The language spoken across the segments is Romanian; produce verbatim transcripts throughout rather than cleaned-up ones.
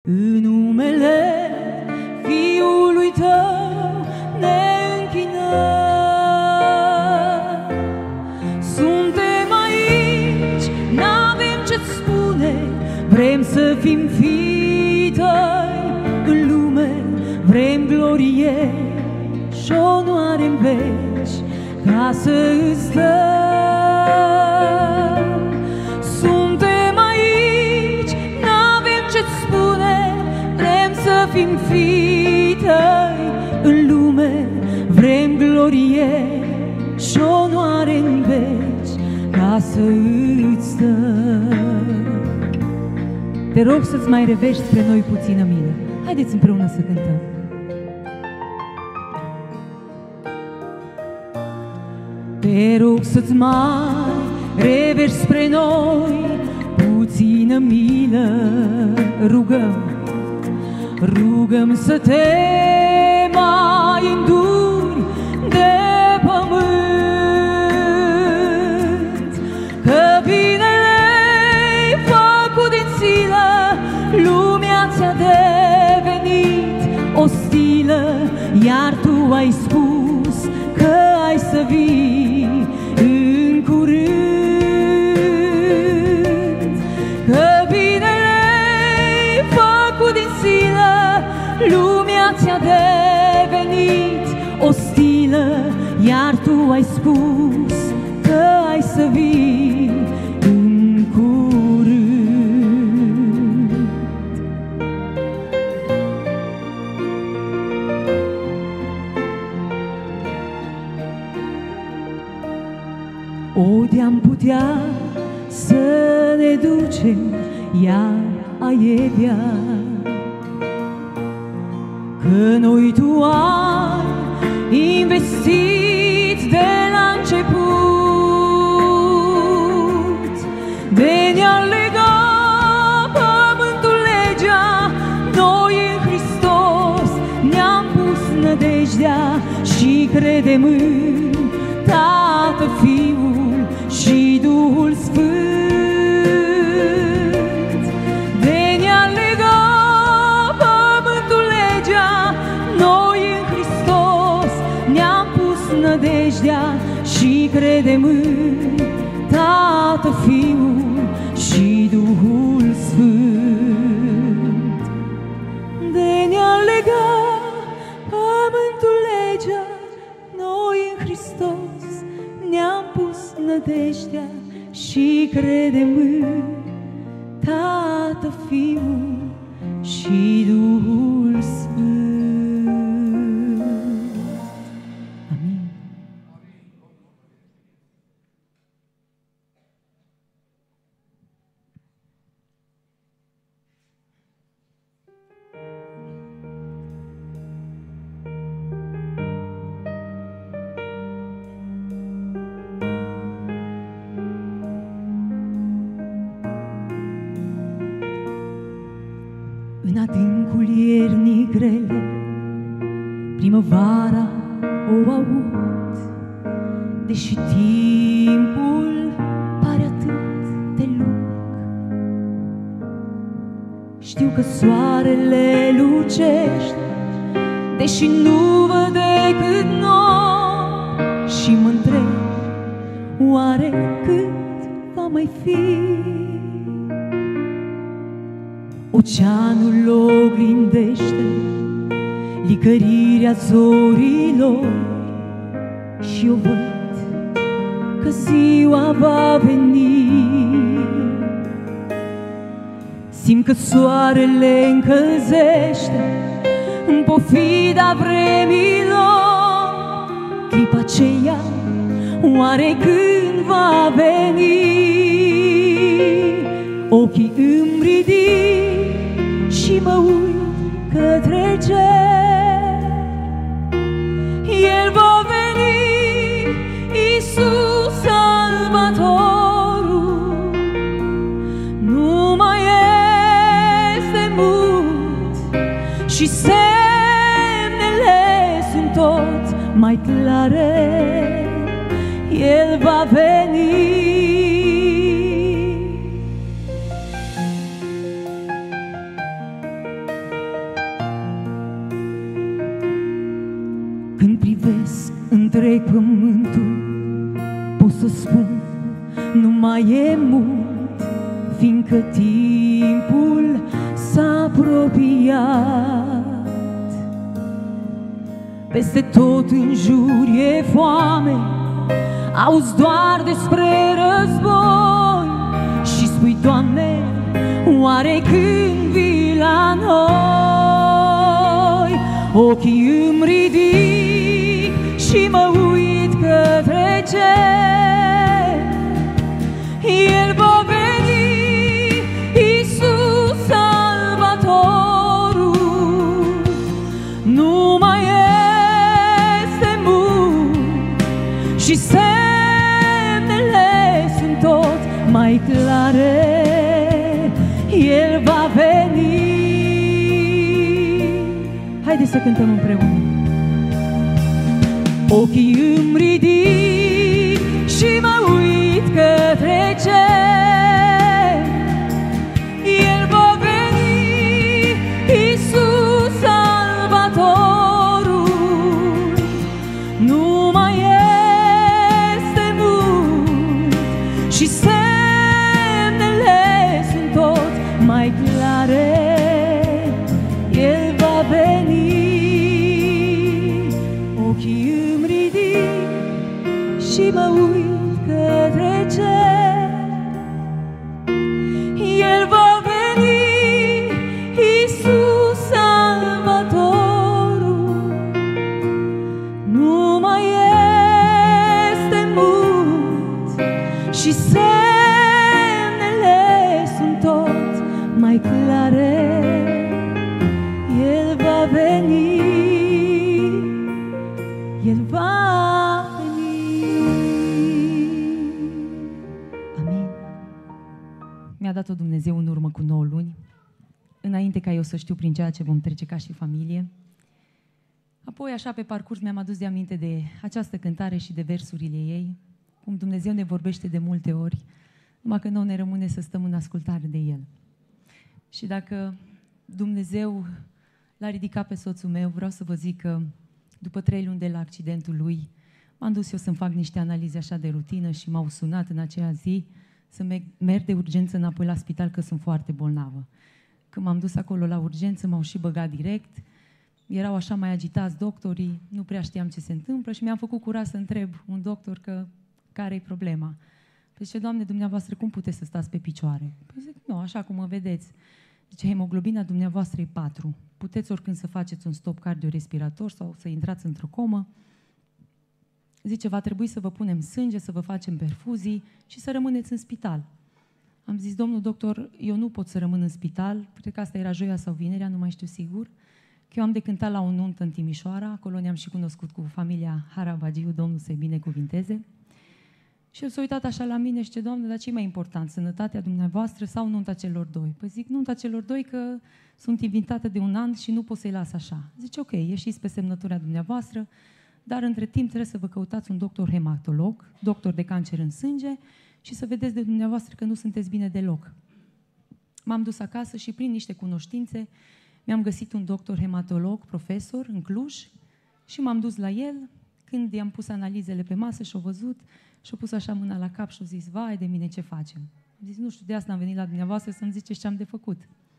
În numele Fiului Tău ne închinăm. Suntem aici, n-avem ce-ți spune, vrem să fim fii Tăi în lume, vrem glorie și onoare-n veci ca să îți dăm. Suntem aici, n-avem ce-ți spune, vrem să fim fii Tăi în lume, vrem glorie și onoare-n veci ca să îți dăm. Te rog să-ți mai revești spre noi puțină milă. Haideți împreună să cântăm. Te rog să-ți mai revești spre noi puțină milă. Rugăm, rugăm să te mai înduri de pământ, că binele-i făcut din silă, lumea ți-a devenit ostilă, iar tu ai spus că ai să vii în curând, că binele-i făcut din silă, lumea ți-a devenit ostilă, iar tu ai spus că ai să vii în curând. O, de-am putea să ne ducem iar aievea, că noi tu ai investit de la început, de ne-a legat pământul legea, noi în Hristos ne-am pus nădejdea și credem în Tată, Fiul și Duhul Sfânt. De ne-a legat pământul legea, noi în Hristos ne-am pus nădejdea și credem în Tată, Fiul și Duhul Sfânt. De ne-a legat pământul legea, noi în Hristos ne-am pus nădejdea și credem în Tată, Fiul și Duhul Sfânt. Amin. În adâncul iernii grele, primăvara o aud, deși timpul pare atât de lung. Știu că soarele lucește, deși nu văd decât nori, și mă întreb, oare cât va mai fi? Oceanul oglindește licărirea zorilor și eu văd că ziua va veni. Simt că soarele încălzește în pofida vremilor. Clipa aceea oare când va veni? Ochii îmi ridic și mă uit către cer. El va veni, Iisus Salvatorul, nu mai este mult și semnele sunt tot mai clare. El va veni. privesc întreg pământul, pot să spun, nu mai e mult, fiindcă timpul s-a apropiat. Peste tot în jur e foame, auzi doar despre război și spui, Doamne, oare când vii la noi? Ochii îmi ridic și mă uit către cer. El va veni, Iisus Salvatorul. Nu mai este mult și semnele sunt tot mai clare. El va veni. Haideți să cântăm împreună. Ochii îmi ridic și mă uit către cer. El va veni, Iisus Salvatorul. Nu mai este mult și semnele sunt tot mai clare. El va veni. Ochii îmi ridic și mă uit către cer. El va veni, Iisus Salvatorul. Nu mai este mult și semnele sunt tot mai clare. El va veni. El va veni. Amin. Mi-a dat-o Dumnezeu în urmă cu nouă luni, înainte ca eu să știu prin ceea ce vom trece ca și familie. Apoi, așa, pe parcurs, mi-am adus de aminte de această cântare și de versurile ei, cum Dumnezeu ne vorbește de multe ori, numai că nouă ne rămâne să stăm în ascultare de El. Și dacă Dumnezeu l-a ridicat pe soțul meu, vreau să vă zic că după trei luni de la accidentul lui, m-am dus eu să-mi fac niște analize așa de rutină și m-au sunat în aceea zi să merg de urgență înapoi la spital, că sunt foarte bolnavă. Când m-am dus acolo la urgență, m-au și băgat direct. Erau așa mai agitați doctorii, nu prea știam ce se întâmplă și mi-am făcut curaj să întreb un doctor că care-i problema. Păi zice, Doamne, dumneavoastră, cum puteți să stați pe picioare? Păi zic, nu, așa cum mă vedeți. Zice, hemoglobina dumneavoastră e patru. Puteți oricând să faceți un stop cardiorespirator sau să intrați într-o comă. Zice, va trebui să vă punem sânge, să vă facem perfuzii și să rămâneți în spital. Am zis, domnul doctor, eu nu pot să rămân în spital, cred că asta era joia sau vinerea, nu mai știu sigur, că eu am de cântat la o nuntă în Timișoara, acolo ne-am și cunoscut cu familia Harabagiu, Domnul să-i binecuvinteze. Și el s-a uitat așa la mine și zice, Doamne, dar ce e mai important, sănătatea dumneavoastră sau nunta celor doi? Păi zic, nunta celor doi că sunt invitată de un an și nu pot să-i las așa. Zice, ok, ieșiți pe semnătura dumneavoastră, dar între timp trebuie să vă căutați un doctor hematolog, doctor de cancer în sânge și să vedeți de dumneavoastră că nu sunteți bine deloc. M-am dus acasă și prin niște cunoștințe mi-am găsit un doctor hematolog, profesor, în Cluj și m-am dus la el. Când i-am pus analizele pe masă și-o văzut, și-o pus așa mâna la cap și-o zis, vai de mine, ce facem? Am zis, nu știu, de asta am venit la dumneavoastră să-mi ziceți ce am de făcut.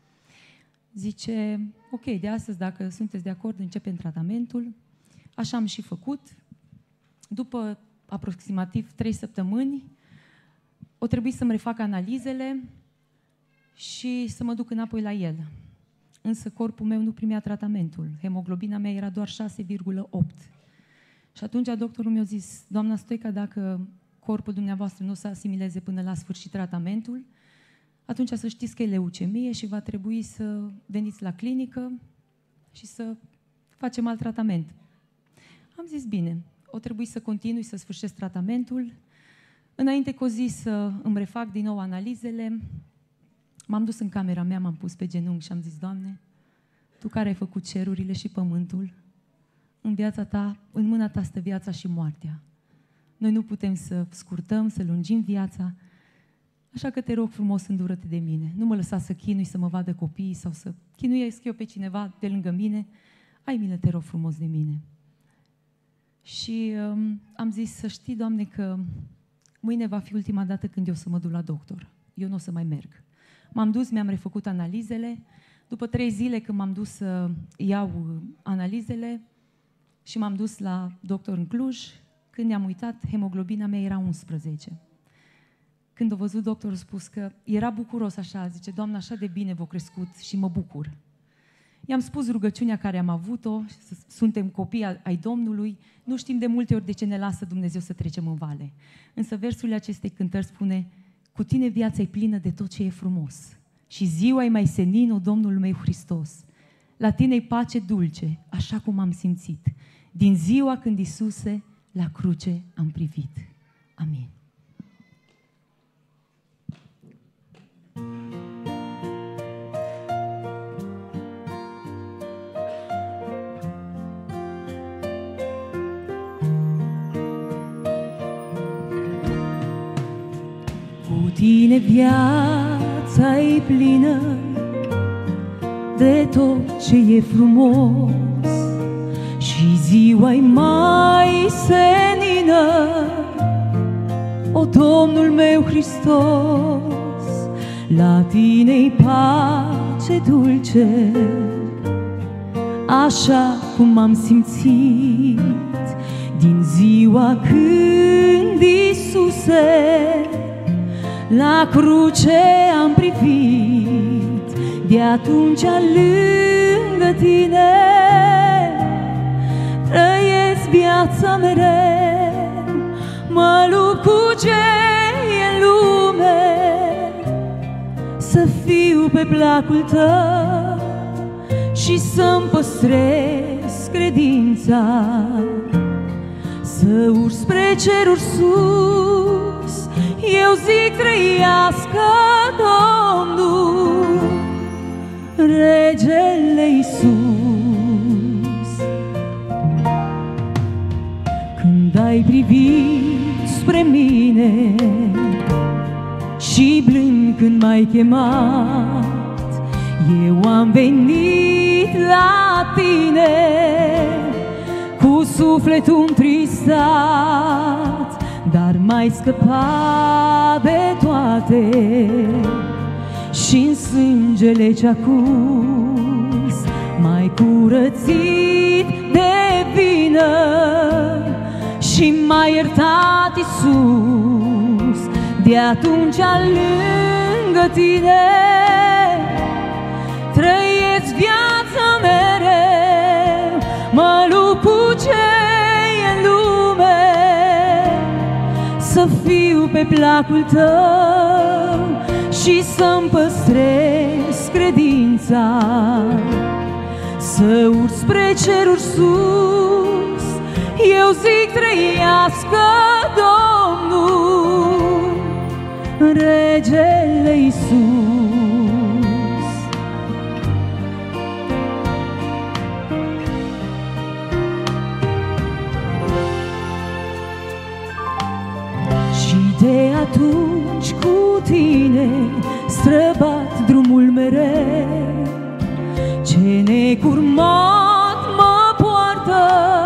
Zice, ok, de astăzi, dacă sunteți de acord, începem tratamentul. Așa am și făcut. După aproximativ trei săptămâni, o trebuie să-mi refac analizele și să mă duc înapoi la el. Însă corpul meu nu primea tratamentul. Hemoglobina mea era doar șase virgulă opt. Și atunci doctorul mi-a zis, doamna Stoica, dacă corpul dumneavoastră nu se asimileze până la sfârșit tratamentul, atunci să știți că e leucemie și va trebui să veniți la clinică și să facem alt tratament. Am zis, bine, o trebuie să continui să sfârșesc tratamentul. Înainte cu o zi să îmi refac din nou analizele, m-am dus în camera mea, m-am pus pe genunchi și am zis, Doamne, Tu care ai făcut cerurile și pământul, în viața Ta, în mâna Ta stă viața și moartea. Noi nu putem să scurtăm, să lungim viața, așa că te rog frumos, îndură-te de mine. Nu mă lăsa să chinui, să mă vadă copiii sau să chinuiesc eu pe cineva de lângă mine. Ai milă, te rog frumos, de mine. Și um, am zis să știi, Doamne, că mâine va fi ultima dată când eu să mă duc la doctor. Eu nu o să mai merg. M-am dus, mi-am refăcut analizele. După trei zile când m-am dus să iau analizele și m-am dus la doctor în Cluj, când ne-am uitat, hemoglobina mea era unsprezece. Când a văzut doctorul, a spus că era bucuros așa, zice, Doamne, așa de bine v-a crescut și mă bucur. I-am spus rugăciunea care am avut-o, suntem copii ai Domnului, nu știm de multe ori de ce ne lasă Dumnezeu să trecem în vale. Însă versul acestei cântări spune, cu tine viața e plină de tot ce e frumos și ziua e mai senin, o Domnul meu Hristos. La tine-i pace dulce, așa cum am simțit, din ziua când Iisuse la cruce am privit. Amin. Cu tine viața e plină de tot ce e frumos și ziua-i mai senină, o Domnul meu Hristos. La tine-i pace dulce, așa cum am simțit, din ziua când Iisuse la cruce am privit. De atunci lângă tine trăiesc viața mereu, mă lupt cu ce e în lume, să fiu pe placul tău și să-mi păstrez credința, să urc spre ceruri sus. Eu zic, trăiască Domnul, Regele Iisus. Când ai privit spre mine și blând când m-ai chemat, eu am venit la tine cu sufletul întristat, dar m-ai scăpat de toate și-n sângele ce-a curs m-ai curățit de vină și m-ai iertat, Iisus. De atunci lângă tine trăiesc viața mereu, mă lupt cu ce e în lume, să fiu pe placul tău și să-mi păstrez credința, să urc spre ceruri sus. Eu zic, trăiască Domnul, Regele Iisus. Și de atunci cu tine străbat drumul mereu, ce necurmat mă poartă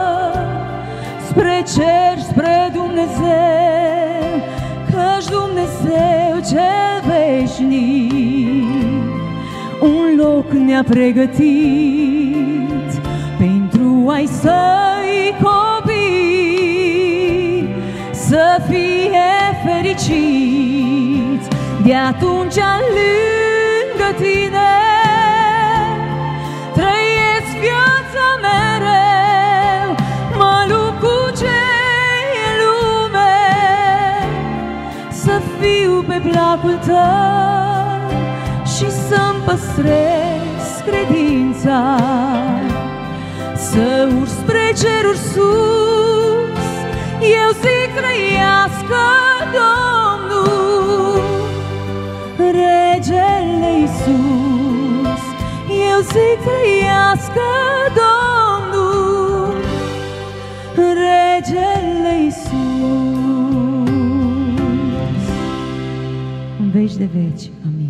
spre cer, spre Dumnezeu, căci Dumnezeu cel veșnic un loc ne-a pregătit pentru ai săi copii, să fie fericiți. De atunci lângă tine trăiesc viața mereu, mă lupt cu ce e lume, să fiu pe placul tău și să-mi păstrez credința, să urc spre ceruri sus. Eu zic, trăiască Domnul, Regele Iisus. Eu zic, trăiască Domnul, Regele Iisus. În veci de veci. Amin.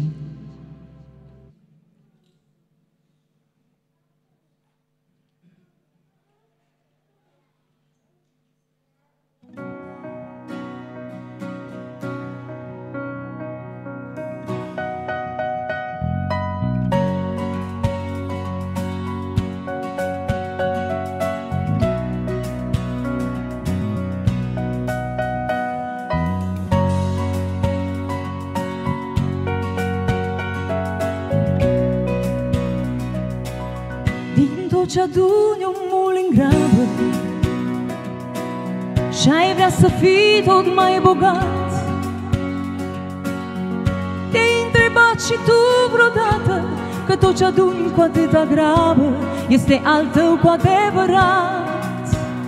tot ce aduni omul în grabă și-ai vrea să fii tot mai bogat. Te-ai întrebat și tu vreodată că tot ce aduni cu atâta grabă este al tău cu adevărat?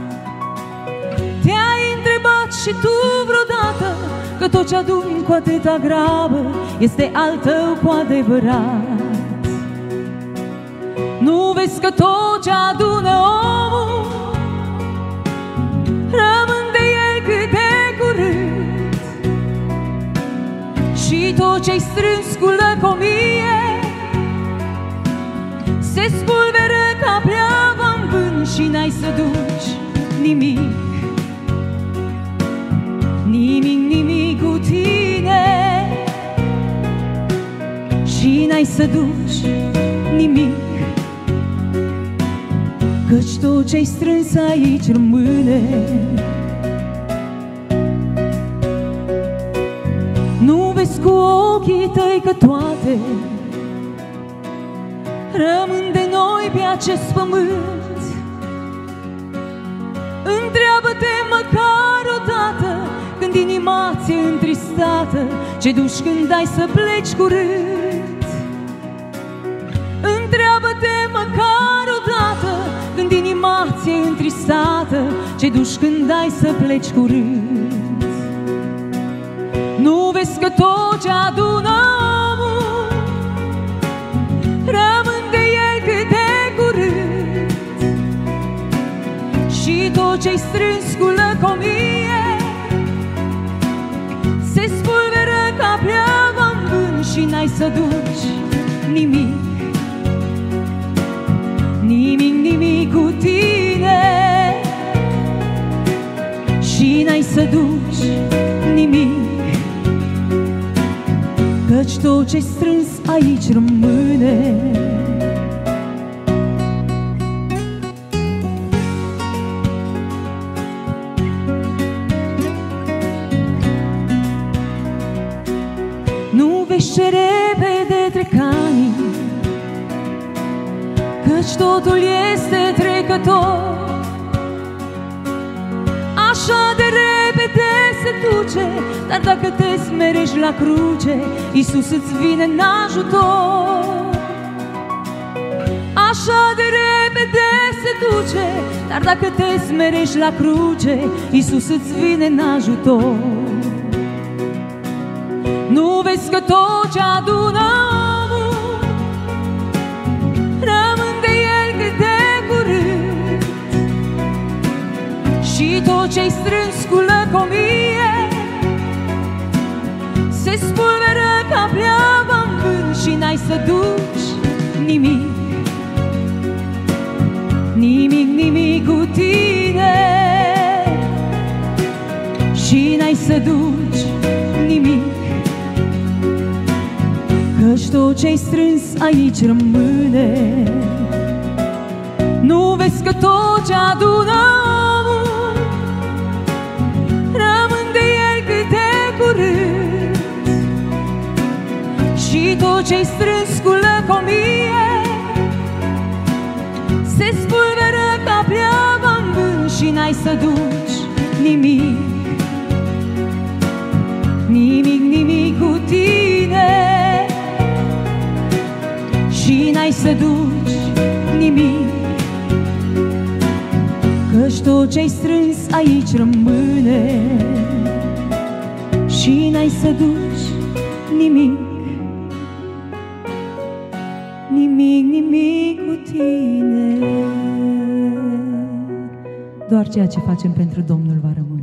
Te-ai întrebat și tu vreodată că tot ce aduni cu atâta grabă este al tău cu adevărat? Nu vezi că tot ce adună omul rămân de el cât de curând, și tot ce-ai strâns cu lăcomie se spulberă ca pleava-n vânt și n-ai să duci nimic, nimic, nimic cu tine, și n-ai să duci nimic, căci tot ce-ai strâns aici rămâne. Nu vezi cu ochii tăi că toate rămân de noi pe acest pământ? Întreabă-te măcar odată, când inima ți-e întristată, ce duci când ai să pleci curând? Întreabă-te măcar odată, când inima ți-e întristată, ce duci când ai să pleci curând? Nu vezi că tot ce adună omul rămân de el cât de curând, și tot ce-ai strâns cu lăcomie se spulberă ca pleava-n vânt și n-ai să duci nimic, nimic, nimic cu tine, și n-ai să duci nimic, căci tot ce-ai strâns aici rămâne. Nu vezi ce repede trec anii, căci totul este trecător. Așa de repede se duce, dar dacă te smerești la cruce, Iisus îți vine în ajutor. Așa de repede se duce, dar dacă te smerești la cruce, Iisus îți vine în ajutor. Nu vezi că tot ce adună omul rămân de el cât de curând, și tot ce-ai strâns cu lăcomie se spulberă ca pleava-n vânt și n-ai să duci nimic, nimic, nimic cu tine, și n-ai să duci nimic, căci tot ce-ai strâns aici rămâne. Nu vezi că tot ce adună omul rămân de el cât de curând, și tot ce-ai strâns cu lăcomie se spulberă ca pleava-n vânt și n-ai să duci nimic, nimic, nimic cu tine, și n-ai să duci nimic, căci tot ce-ai strâns aici rămâne, și n-ai să duci nimic, nimic, nimic cu tine. Doar ceea ce facem pentru Domnul va rămâne.